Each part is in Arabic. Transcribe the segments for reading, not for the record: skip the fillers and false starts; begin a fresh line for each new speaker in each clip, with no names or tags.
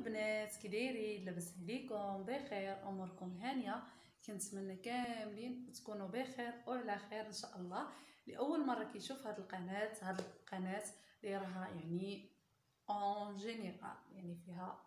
البنات، كي دايرين؟ لاباس عليكم؟ بخير؟ اموركم هانيه؟ كنتمنى كاملين تكونوا بخير وعلى خير ان شاء الله. لاول مره كيشوف هاد القناه اللي راها يعني اون جينيرال، يعني فيها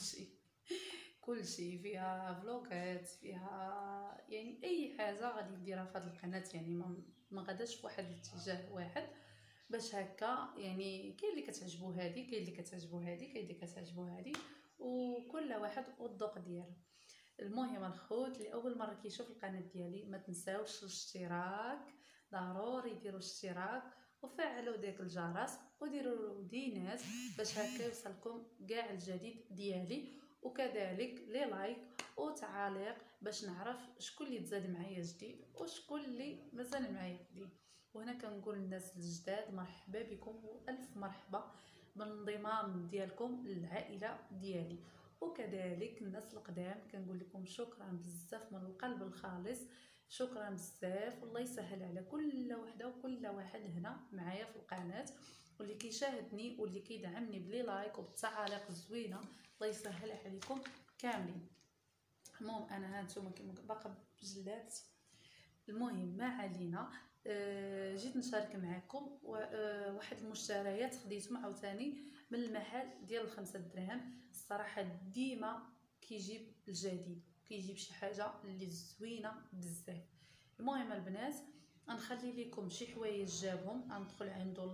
كل شيء فيها فلوغات، فيها يعني اي حاجه غادي نديرها في هاد القناه، يعني ما غاداش في واحد الاتجاه واحد باش هكا. يعني كاين اللي كتعجبو هادي، كاين اللي كتعجبو هادي، كاين اللي كتعجبو هادي، وكل واحد والذوق ديالو. المهم الخوت اللي اول مره كيشوف القناه ديالي، ما تنساوش الاشتراك، ضروري ديروا الاشتراك وفعلوا ديك الجرس وديروا ودينات باش هكا يوصلكم كاع الجديد ديالي، وكذلك لي لايك وتعاليق باش نعرف شكون اللي تزاد معايا جديد وشكون اللي مازال معايا جديد. وهنا كنقول للناس الجداد مرحبا بكم والف مرحبا بالانضمام ديالكم للعائله ديالي، وكذلك الناس القدام كنقول لكم شكرا بزاف من القلب الخالص. شكرا بزاف، الله يسهل على كل وحده وكل واحد هنا معايا في القناه، واللي كيشاهدني واللي كيدعمني بلي لايك وبالتعاليق الزوينه. الله يسهل عليكم كاملين. المهم انا هانتوما كيما باقا بجلات. المهم ما علينا. جيت نشارك معكم واحد المشتريات خديتهم عاوتاني من المحل ديال 5 دراهم. الصراحه ديما كيجيب الجديد، كيجيب شي حاجه اللي زوينه بزاف. المهم البنات غنخلي لكم شي حوايج جابهم، غندخل عنده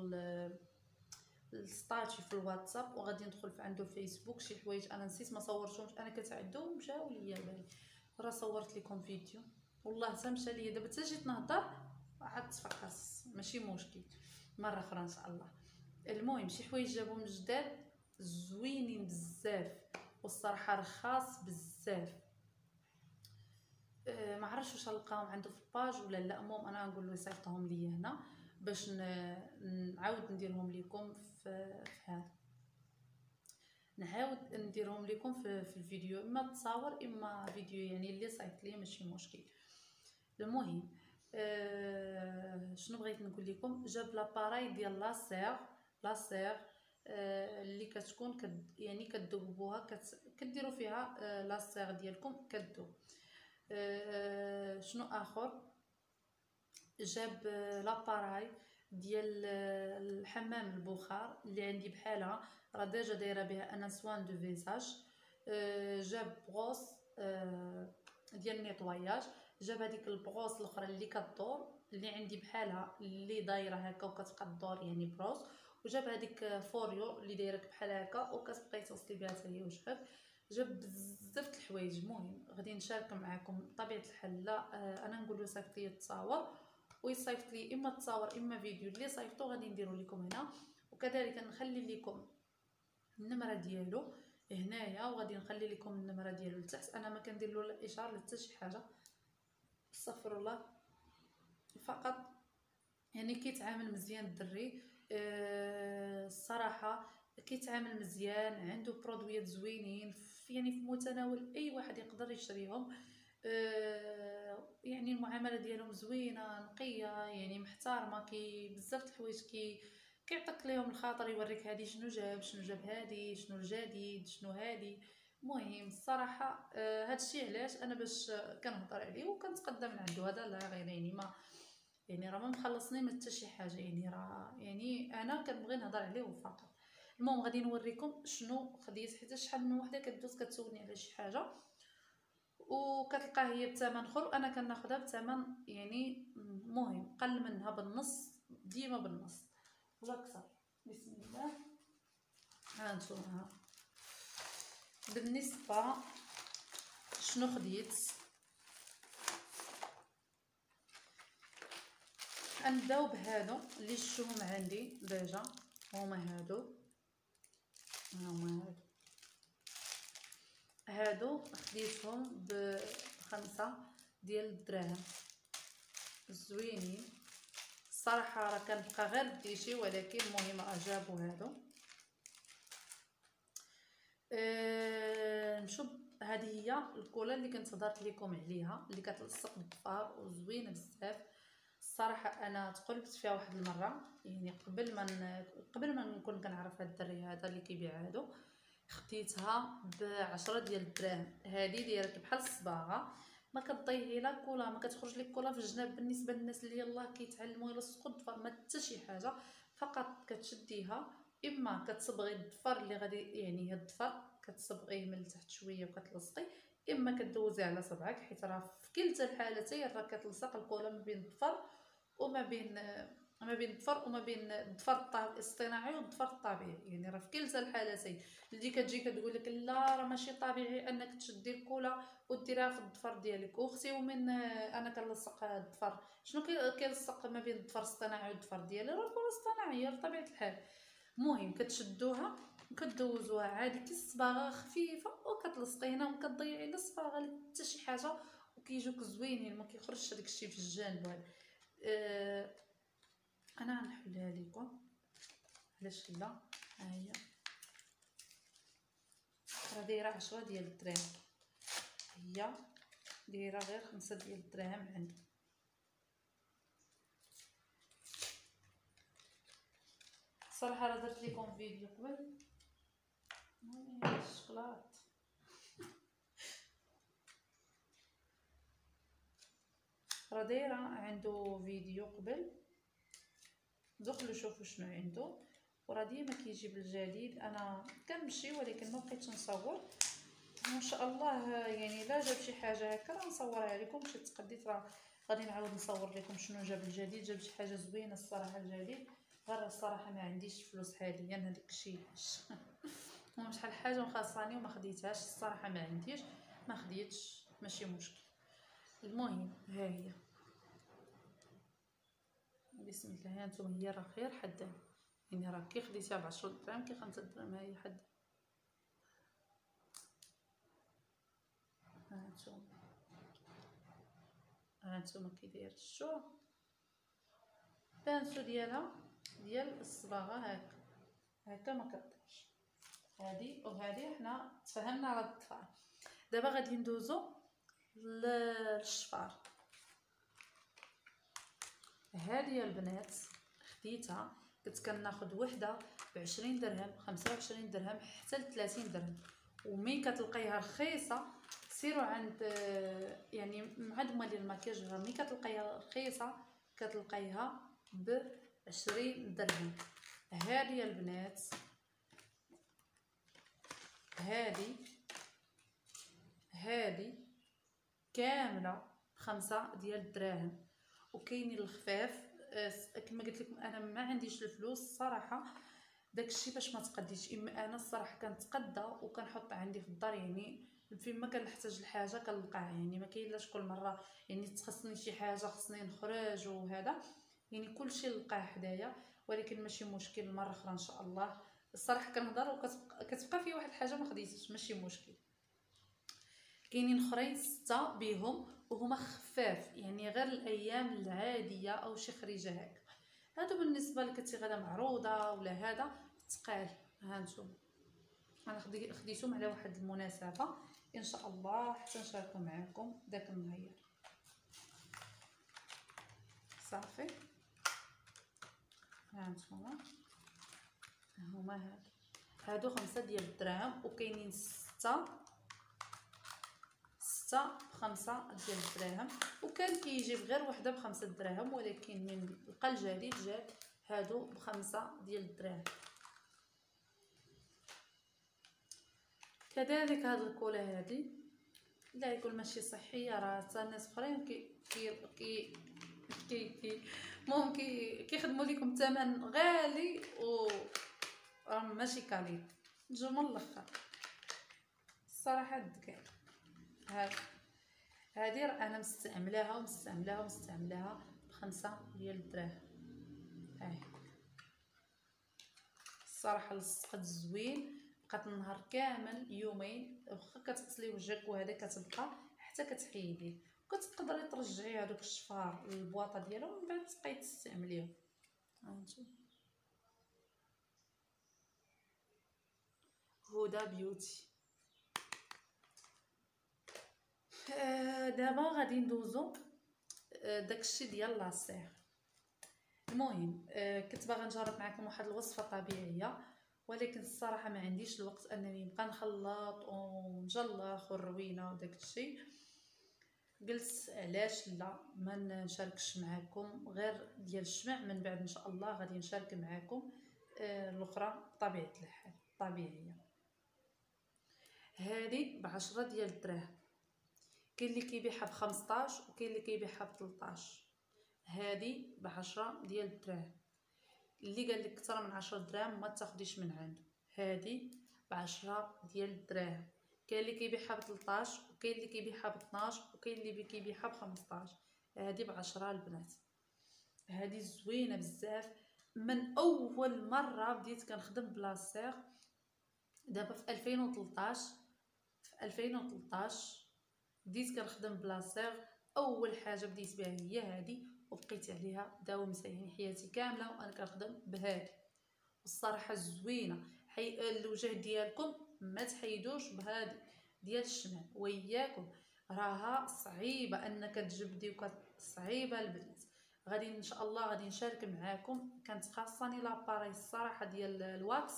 الستاتي في الواتساب، وغادي ندخل في عنده الفيسبوك. شي حوايج انا نسيت ما صورتهمش، انا كتعدو مشاو ليا بالي، راه صورت لكم فيديو والله حتى مشى ليا دابا، حتى جيت نهضر عاد تفكرت، ماشي مشكل، مره اخرى ان شاء الله. المهم شي حوايج جابهم جداد زوينين بزاف، والصراحه رخاص بزاف. ما عرفتش واش نلقاهم عنده في الباج ولا لا. المهم انا نقول له يصيفطهم لي هنا باش نعاود نديرهم لكم في هذا، نعاود نديرهم لكم في الفيديو، اما تصاور اما فيديو، يعني اللي صيفط لي ماشي مشكل. المهم شنو بغيت نقول لكم، جاب لاباراي ديال لاسير اللي كتكون يعني كتذوبوها، كديروا فيها لاسير ديالكم كتذوب. شنو اخر، جاب لاباراي ديال الحمام البخار اللي عندي بحالها، راه ديجا دايره بها انا سوان دو فيزاج. جاب بروس ديال نيطواياج، جاب هذيك البروس الاخرى اللي كدور اللي عندي بحالها اللي دايره هكا وكتبقى تدور يعني بروس، وجاب هذيك فوريو اللي دايرك بحال هكا وكتبقاي توصلي بها حتى هي وجهك. جاب بزاف د الحوايج. المهم غادي نشارك معكم بطبيعه الحال. لا انا نقول له صيفط لي التصاور ويصيفط لي اما التصاور اما فيديو اللي صيفطو غادي نديرو لكم هنا، وكذلك نخلي لكم النمره ديالو هنايا، وغادي نخلي لكم النمره ديالو لتحت. انا ما كندير له الاشاره لحتى شي حاجه، استغفر الله، فقط يعني كيتعامل مزيان الدري. الصراحه كيتعامل مزيان، عنده برودويات زوينين يعني في متناول اي واحد يقدر يشريهم. يعني المعامله ديالهم زوينه نقيه، يعني محترمه، بزاف د الحوايج كيعطيك ليهم الخاطر، يوريك هادي شنو جاب هادي شنو الجديد شنو هادي. المهم الصراحه هادشي علاش انا باش كنهضر عليه وكنتقدم من عنده، هذا لا غير يعني ما يعني راه ما مخلصني من حتى شي حاجه، يعني راه يعني انا كنبغي نهضر عليه فقط. المهم غادي نوريكم شنو خديت، حيت شحال من وحده كدوز كتسولني على شي حاجه وكتلقى هي بثمن اخر وانا كناخذها بثمن يعني المهم قل منها بالنص، ديما بالنص ولا اكثر. بسم الله. هانتوما بالنسبه شنو خديت، غنبداو بهادو اللي شفتوهم عندي ديجا، هما هادو خديتهم ب5 ديال الدراهم، زوينين الصراحه. راه كنبقى غير بديشي، ولكن المهم راه جابو هادو. نشوف هذه هي الكولا اللي كنت هضرت لكم عليها، اللي كتلصق بالظفار وزوينه بزاف. الصراحه انا تقلبت فيها واحد المره، يعني قبل ما نكون كنعرف هاد الدري هذا اللي كيبيع هادو. خديتها ب10 ديال الدراهم. هذه دايره بحال الصباغه، ما كتضيعي لا كولا، ما كتخرج لك كولا في الجناب. بالنسبه للناس اللي يلاه كيتعلموا يلصقوا الضفر ما حتى شي حاجه، فقط كتشديها، اما كتصبغي الضفر اللي غادي يعني هاد الضفر كتصبغيه من التحت شويه وكتلصقي، اما كدوزي على صبعك، حيت راه في كلتا الحالتين راه كتلصق الكولا ما بين الضفر وما بين الضفر وما بين الضفر الاصطناعي والضفر الطبيعي. يعني راه في كلتا الحالتين اللي كتجي كتقول لك لا راه ماشي طبيعي انك تشدي الكولا وديريها في الضفر ديالك. واختي ومن انا كنلصق الضفر، شنو كيلصق ما بين الضفر الاصطناعي والضفر ديالي؟ راه الكولا اصطناعيه بطبيعه الحال. المهم كتشدوها وكدوزوها عادي كالصباغه خفيفه وكتلصقي هنا، وما كتضيعي لا الصباغه لا حتى شي حاجه، وكيجوك زوينين، ما كيخرجش داك الشيء في الجانب هذا. انا غنحلها لكم علاش لا. ها هي راه دايره 10 ديال الدراهم، هي دايره غير 5 ديال الدراهم عندي. صراحه راه درت لكم فيديو قبل الشوكولات. راه دايره عنده فيديو قبل، دخلوا شوفوا شنو عنده. وراه ديما كيجيب الجديد. انا كنمشي ولكن ما بقيتش نصور، ما شاء الله. يعني لا جاب شي حاجه هكا راه نصورها لكم. مشيت تقديت راه غادي نعاود نصور لكم شنو جاب الجديد. جاب شي حاجه زوينه الصراحه الجديد، غير الصراحه ما عنديش فلوس حاليا هذاك الشيء علاش. المهم شحال حاجه مخاصاني وما خديتهاش الصراحه، ما عنديش، ما خديتش، ماشي مشكل. المهم ها هي بسم الله. ها نتوما هي راه خير حدا، يعني راه كي خديتها ب10 دراهم كي 5 دراهم ها هي حدا. هانتوما كي داير الشو بانسو ديالها ديال الصباغه هكا ما كطيش. هادي وهادي حنا تفاهمنا على الضفار. دابا غادي ندوزو للشفار. هادي البنات خديتها، كنت كناخد وحده ب20 درهم 25 درهم حتى ل30 درهم. ومين كتلقايها رخيصه سيروا عند يعني عند مال الماكياج، ملي كتلقايها رخيصه كتلقايها ب20 درهم. هذه البنات هذه كامله 5 ديال الدراهم. وكاينين الخفاف كما قلت لكم انا ما عنديش الفلوس الصراحه داكشي باش ما تقديش. اما انا الصراحه كنتقدى وكنحط عندي في الدار، يعني فين ما كنحتاج لحاجه كنلقاها. يعني ما كاينلاش كل مره يعني تخصني شي حاجه خصني نخرج وهذا، يعني كلشي نلقاه حدايا. ولكن ماشي مشكل، المره اخرى ان شاء الله. الصراحه كنهضر وكتبقى في واحد الحاجه ما خديتش، ماشي مشكل. كاينين اخرين 6 بهم وهما خفاف، يعني غير الايام العاديه او شي خريجه هكا. هادو بالنسبه لك غدا معروضه ولا هذا ثقال. ها نتوما انا خديتهم على واحد المناسبه ان شاء الله حتى نشاركو معكم داك النهار. صافي ها نتوما هما هادو 5 ديال الدراهم. وكاينين 6 ب5 ديال الدراهم. وكان كيجيب غير وحده ب5 دراهم، ولكن من لقى الجديد جاب هادو ب5 ديال الدراهم. كذلك هاد الكولا هادي لا يقول ماشي صحيه، راه حتى الناس اخرين كي ممكن كيخدموا لكم ثمن غالي و ماشي كاليت. نجيو من الاخر الصراحه الذكاء. هذه انا مستعملاها ب5 ديال الدراهم. هاي الصراحه لصقت زوين، بقات النهار كامل يومين، واخا كتغسلي وجهك وهذا كتبقى حتى كتحيديه. وكتقدري ترجعي هذوك الشفار للبواطه ديالهم ومن بعد تبقاي تستعمليهم. هانتوما هدى بيوتي. دابا غادي ندوزو داكشي ديال لاصير. المهم كنت باغا نجرب معكم واحد الوصفه طبيعيه ولكن الصراحه ما عنديش الوقت انني نبقى نخلط ونجلخ والروينه وداك الشيء. قلت علاش لا ما نشاركش معكم غير ديال الشمع، من بعد ان شاء الله غادي نشارك معكم الاخرى بطبيعه الحال طبيعيه. هذه ب10 ديال الدراهم، كاين اللي كيبيعها ب15 وكاين اللي كيبيعها ب13. هذه ب10 ديال الدراهم، اللي قال لك اكثر من 10 دراهم ما تاخديش من عنده. هذه ب10 ديال الدراهم، كاين اللي كيبيعها ب13 وكاين اللي كيبيعها ب12 وكاين اللي كيبيعها ب15. هذه ب10 البنات. هذه زوينه بزاف. من اول مره بديت كنخدم بلاصير دابا في 2013 بديت كنخدم بلاصير. اول حاجه بديت بها هي هذه وبقيت عليها داومت يعني حياتي كامله وانا كنخدم بهذه. والصراحه زوينه. الوجه ديالكم ما تحيدوش بهذه ديال الشمع وياكم، راها صعيبه انك تجبدي صعيبه البنات. غادي ان شاء الله غادي نشارك معاكم. كانت خاصني لاباري الصراحه ديال الواكس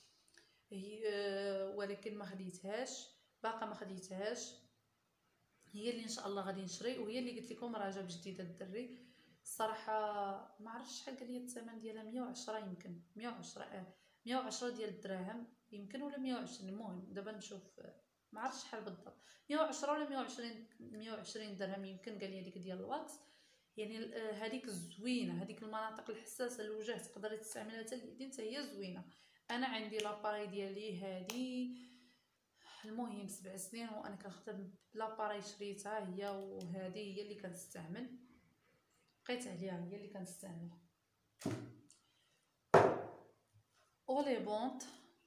ولكن ما خديتهاش، باقا ما خديتهاش. هي اللي ان شاء الله غادي نشري، وهي اللي قلت لكم راه جاب جديده الدري. الصراحه ما عرفتش شحال قال لي الثمن ديالها، 110 يمكن 110 ديال الدراهم يمكن ولا 120. المهم دابا نشوف ما عرفتش شحال بالضبط، 110 ولا 120 درهم يمكن قال لي هذيك ديال الواكس. يعني هذيك الزوينه، هذيك المناطق الحساسه للوجه تقدري تستعملها حتى اليدين حتى هي زوينه. انا عندي لاباري ديالي هذه المهم 7 سنين وانا كنخدم لاباري شريتها هي، وهذه هي اللي كنستعمل، بقيت عليها هي اللي كنستعملها. ولي بونط،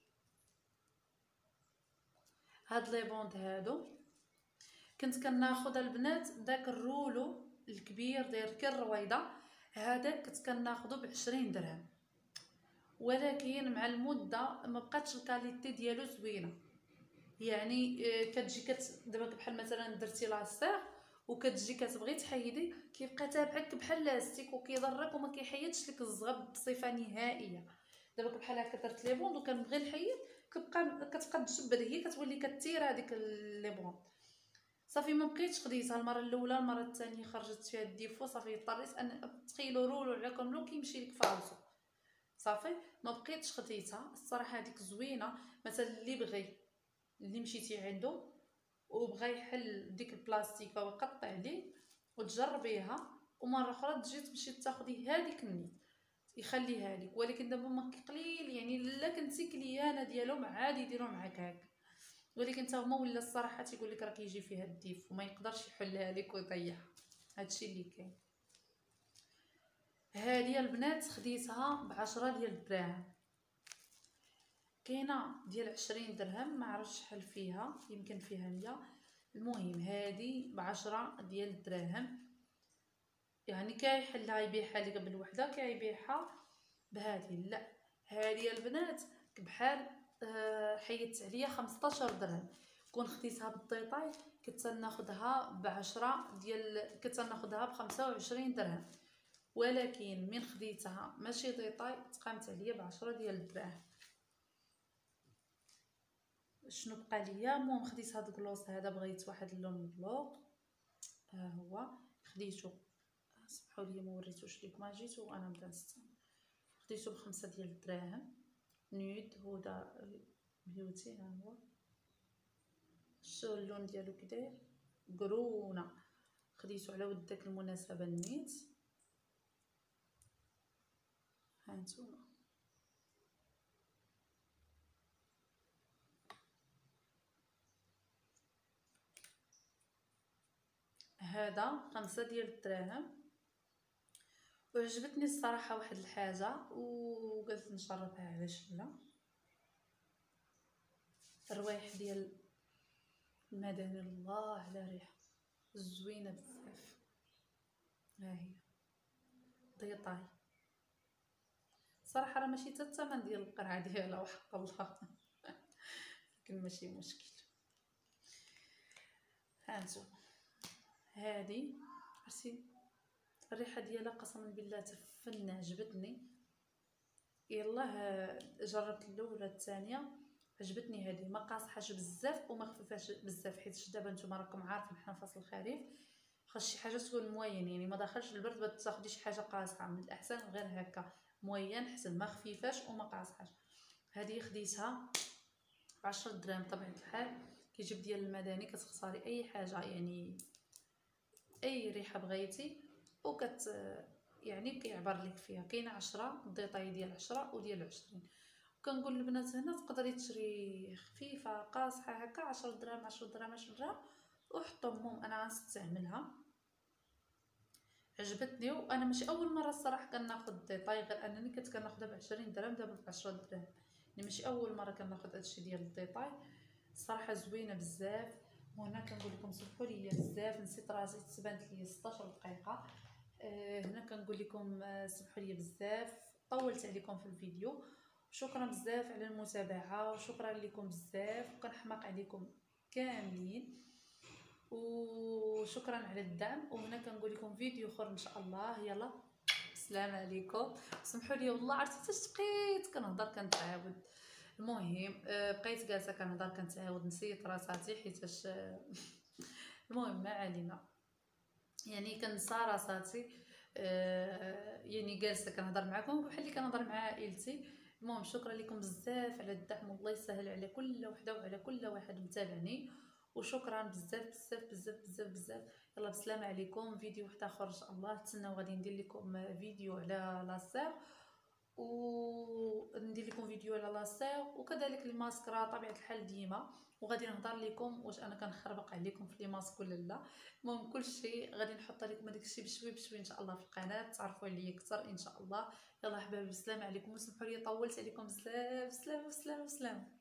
هاد لي بونط هادو كنت كناخذ البنات داك الرولو الكبير داير كي الرويضه، هذاك كنت كناخذو ب20 درهم. ولكن مع المده ما بقاتش الكاليتي ديالو زوينه. يعني كتجي دابا بحال مثلا درتي لاصير وكتجي كتبغي تحيدي كيبقى تابعك بحال لاستيك وكيضرك وما كيحيدش لك الزغب بصفه نهائيه. دابا بحال هكا درت لي بوند وكنبغي نحيد كتبقى تجبد، هي كتولي كتير هذيك لي بوند. صافي ما بقيتش خديتها المره الاولى، المره الثانيه خرجت فيها الديفو، صافي اضطريت ان تخيلوا رولو على كاملو كيمشي لك فالصو، صافي ما بقيتش خديتها. الصراحه هذيك زوينه. مثلا اللي مشيتي عنده وبغى يحل ديك البلاستيكه ويقطع ليه وتجربيها، ومره اخرى تجي تمشي تاخدي هذيك النيت يخليها لك. ولكن دابا ما قليل يعني الا كنتي كليانه ديالهم عادي يديروا معاك هكا، ولكن حتى هما ولا الصراحه تيقول لك راه كيجي فيها الديف وما يقدرش يحلها لك ويطيحها. هادشي اللي كاين. هذه البنات خديتها ب10 ديال الدراهم. كاينه ديال 20 درهم ما عرفتش شحال فيها، يمكن فيها 100. المهم هذه ب10 ديال الدراهم. يعني كيحلها يبيعها لك بالوحده كيبيعها بهذه. لا هذه البنات بحال حيدت عليا 15 درهم. كون خديتها بالديطاي كنت ناخذها ب10 ديال، كنت ناخذها ب25 درهم. ولكن من خديتها ماشي ديطاي تقامت عليا ب10 ديال الدراهم. شنو بقى ليا؟ المهم خديت هاد الكلوص هذا، بغيت واحد اللون مطلوق ها هو خديته. سمحوا لي ما وريتوش لكم، ما جيت وانا نبدا نستعمل. خديته ب5 ديال الدراهم. نود هدى بيوتي ها هو. شو اللون ديالو كداير قرونه. خديته على ود داك المناسبه النيت. هانتوما هذا 5 ديال الدراهم. وعجبتني الصراحه واحد الحاجه وقلت نجربها علاش لا. الروايح ديال المدن الله على ريحه زوينه بزاف. ها هي ديطاي. صراحه راه ماشي حتى الثمن ديال القرعه ديالها وحق الله لكن ماشي مشكل. هانتوما هذه عرفتي الريحه ديالها قسما بالله تفن عجبتني. يلاه جربت الاولى الثانيه، عجبتني هذه، ما قاصحاش بزاف وما خفيفاش بزاف، حيت دابا نتوما راكم عارفين حنا فصل الخريف، خاص شي حاجه تكون موين، يعني ما دخلش البرد باش تاخدي شي حاجه قاصحه، من الاحسن غير هكا موين حسن، ما خفيفاش وما قاصحاش. هذه خديتها ب 10 دراهم بطبيعه الحال، كيجيب ديال المدني، كتختاري اي حاجه يعني اي ريحه بغيتي يعني كيعبر لك فيها، كاينه 10 الديطاي ديال 10 وديال 20. وكنقول للبنات هنا تقدري تشري خفيفه قاصحه هكا 10 دراهم 10 دراهم 10 دراهم وحطهم، انا غنستعملها عجبتني. وانا ماشي اول مره الصراحه كناخذ ديطاي، غير انني كنت كناخذها ب 20 درهم دابا ب 10 دراهم، يعني ماشي اول مره كناخذ هادشي ديال الديطاي. الصراحه زوينه بزاف. وهنا كنقول لكم سمحوا لي بزاف، نسيت راسي تبانت لي 16 دقيقه. هنا كنقول لكم سمحوا لي بزاف طولت عليكم في الفيديو، شكرا بزاف على المتابعه، وشكرا لكم بزاف، وكنحماق عليكم كاملين، وشكرا على الدعم. وهنا كنقول لكم فيديو اخر ان شاء الله. يلا السلام عليكم، سمحوا لي والله عرفتي حتى بقيت كنهضر كنتعاود. المهم بقيت جالسه كنهضر كنتعاود، نسيت راساتي حيتاش المهم ما علينا، يعني كنسى راساتي. يعني جالسه كنهضر معكم بحال اللي كنهضر مع عائلتي. المهم شكرا لكم بزاف على الدعم، والله يسهل على كل وحده وعلى كل واحد متابعني، وشكرا بزاف بزاف بزاف بزاف بزاف. يلا بسلام عليكم، فيديو واحد اخر ان شاء الله، تسناو غادي ندير لكم فيديو على لاسير، وندير لكم فيديو على لاسير وكذلك الماسكرا طبيعه الحال ديما، وغادي نهضر لكم واش انا كنخربق عليكم في لي ماسك ولا لا. المهم كلشي غادي نحط لكم هذاك الشيء بشوي بشوي ان شاء الله في القناه، تعرفوا عليا اكثر ان شاء الله. يلا حبايبي السلام عليكم، وسمحوا لي طولت عليكم بزاف، سلام سلام سلام.